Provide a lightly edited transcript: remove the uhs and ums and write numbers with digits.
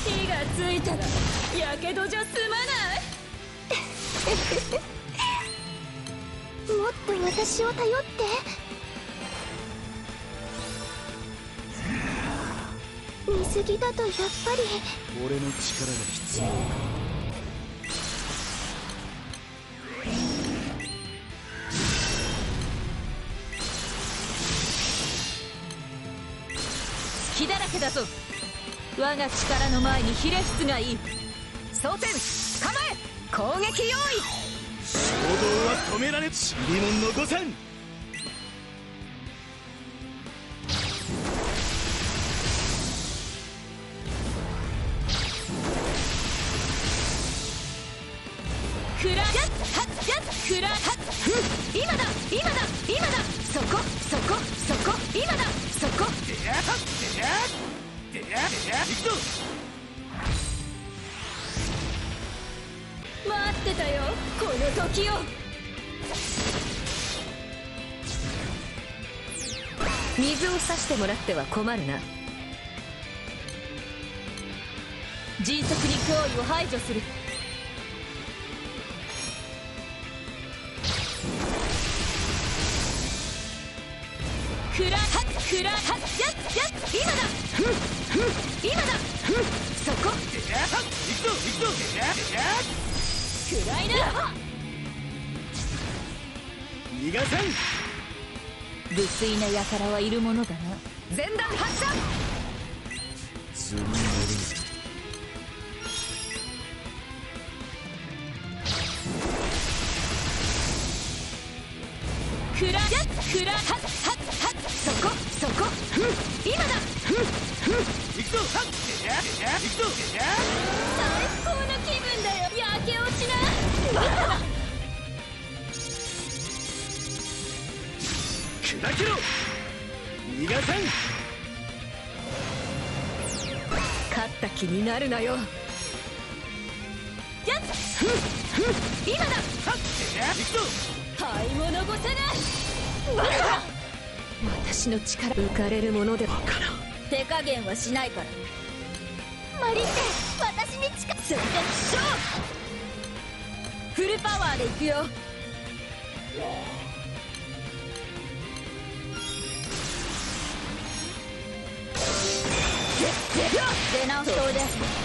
火がついたらやけどじゃ済まないもっと私を頼って。見過ぎだとやっぱり俺の力が必要か。 隙だらけだぞ。我が力の前にひれ伏すがいい。装填構え攻撃用意。 衝動は止められちりもんの誤算。 クラやっはっやっクラはっ今だ今だ今だそこそこそこ今だそこでやっでやっでやっでやっ行くぞ。待ってたよこの時を。水を差してもらっては困るな。迅速に脅威を排除する。クラハックラハッやっやっ今だ今だそこ行くぞ行くぞ暗いな。 逃がさん。 無粋な輩はいるものだな。前段発射。 図に乗る。 クラやっクラハッハッハッそこそこ今だ行くぞはっ行くぞ。最高の気分だよ。やけ落ちな。 砕けろ逃がさん。 勝った気になるなよ。やっ今だはっ行くぞ。買い物ごさな。私の力浮かれるものではからん。手加減はしないから。 マリンって私に近すぐでしょ。フルパワーでいくよ。出直しそうです。